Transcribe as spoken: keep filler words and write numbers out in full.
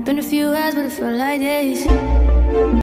Been a few hours, but it felt like days.